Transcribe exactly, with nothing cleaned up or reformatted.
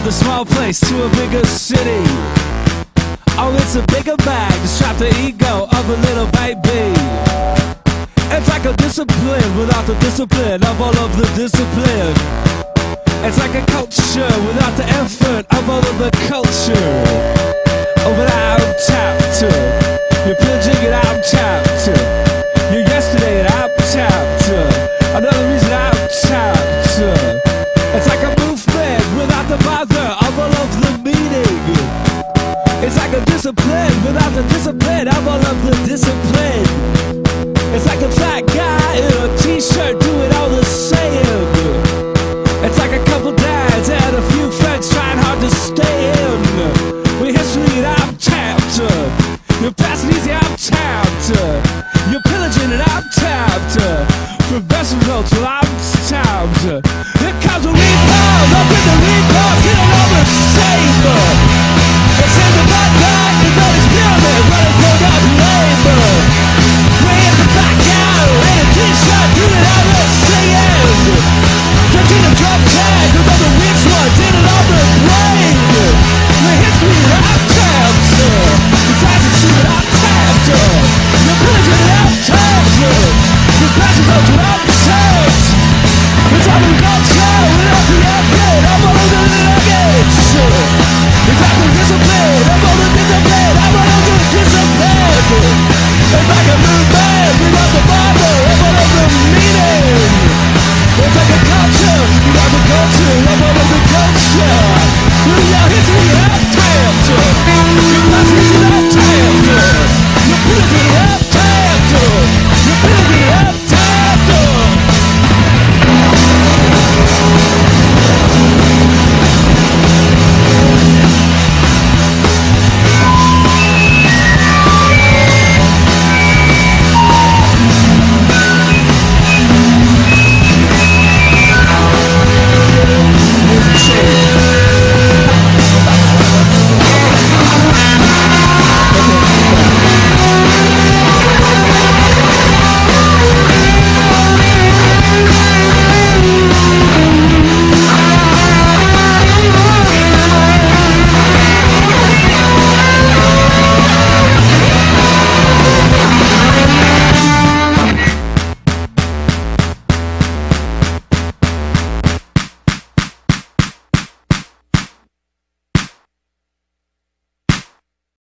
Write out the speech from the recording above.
the small place to a bigger city. Oh, it's a bigger bag to strap the ego of a little baby. It's like a discipline without the discipline of all of the discipline. It's like a culture without the effort of all of the culture. Oh, but I'm tapped. You're pillaging and I'm tapped. You're yesterday and I'm tapped. Another reason I'm tapped. It's like a movement without the bother of all of the meaning. It's like a discipline without the discipline of all of the discipline. It's like a fat guy in a t-shirt doing all the saying. It's like a couple dads and a few friends trying hard to stay in. We're history and I'm tapped. You're passing easy, I'm tapped. You're pillaging and I'm tapped. From Besserville till I'm tapped. Here comes a reaper, up in the reaper, sitting on the saber.